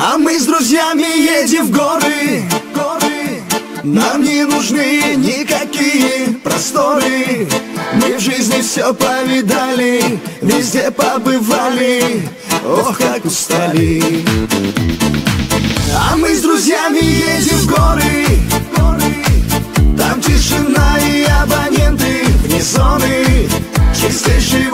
А мы с друзьями едем в горы. Нам не нужны никакие просторы. Мы в жизни все повидали, везде побывали, ох, как устали. А мы с друзьями едем в горы. Там тишина и абоненты вне зоны, чистейший